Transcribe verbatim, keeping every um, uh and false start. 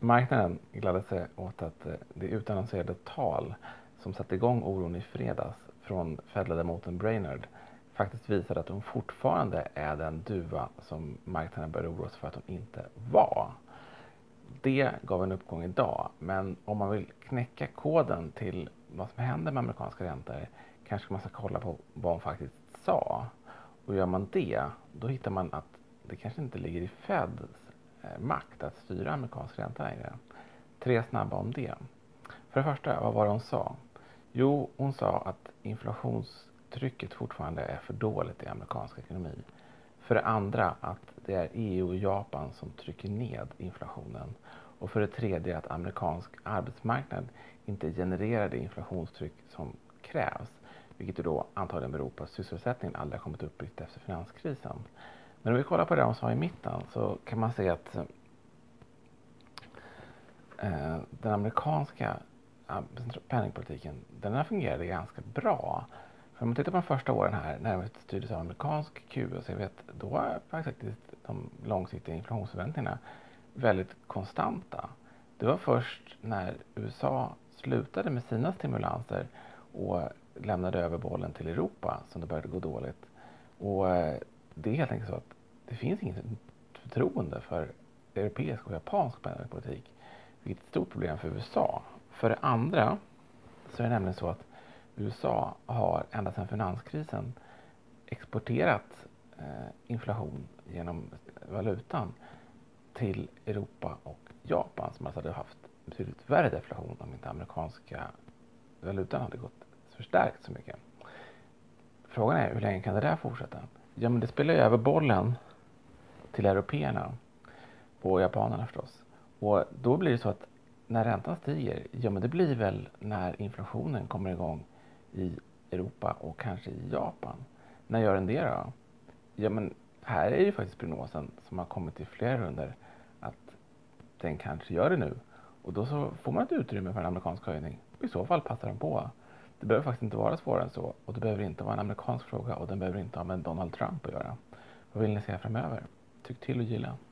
Marknaden gladde sig åt att det utannonserade tal som satte igång oron i fredags från Fed-ledamoten Brainerd faktiskt visade att hon fortfarande är den duva som marknaden bör oroa sig för att hon inte var. Det gav en uppgång idag, men om man vill knäcka koden till vad som händer med amerikanska räntor kanske man ska kolla på vad hon faktiskt sa. Och gör man det, då hittar man att det kanske inte ligger i Feds makt att styra amerikansk ränta längre. Tre snabba om det. För det första, vad var det hon sa? Jo, hon sa att inflationstrycket fortfarande är för dåligt i amerikansk ekonomi. För det andra, att det är E U och Japan som trycker ned inflationen. Och för det tredje, att amerikansk arbetsmarknad inte genererar det inflationstryck som krävs. Vilket då antagligen beror på att sysselsättningen aldrig har kommit upp riktigt efter finanskrisen. Men om vi kollar på det hon sa i mitten så kan man se att eh, den amerikanska penningpolitiken, den har fungerat ganska bra. För om man tittar på de första åren här, när det styrdes av amerikansk Q E, så jag vet, då var faktiskt de långsiktiga inflationsförväntningarna väldigt konstanta. Det var först när U S A slutade med sina stimulanser och lämnade över bollen till Europa som det började gå dåligt. Och det är helt enkelt så att det finns inget förtroende för europeisk och japansk penningpolitik, vilket är ett stort problem för U S A. För det andra så är det nämligen så att U S A har ända sedan finanskrisen exporterat eh, inflation genom valutan till Europa och Japan, som alltså hade haft betydligt värre deflation om inte amerikanska valutan hade gått förstärkt så mycket. Frågan är hur länge kan det där fortsätta? Ja, men det spelar ju över bollen till européerna och japanerna förstås. Och då blir det så att när räntan stiger, ja men det blir väl när inflationen kommer igång i Europa och kanske i Japan. När gör den det då? Ja men här är ju faktiskt prognosen som har kommit i flera runder att den kanske gör det nu. Och då så får man ett utrymme för en amerikansk höjning. Och i så fall passar den på. Det behöver faktiskt inte vara svårare än så. Och det behöver inte vara en amerikansk fråga och den behöver inte ha med Donald Trump att göra. Vad vill ni se framöver? Tyck till och gilla.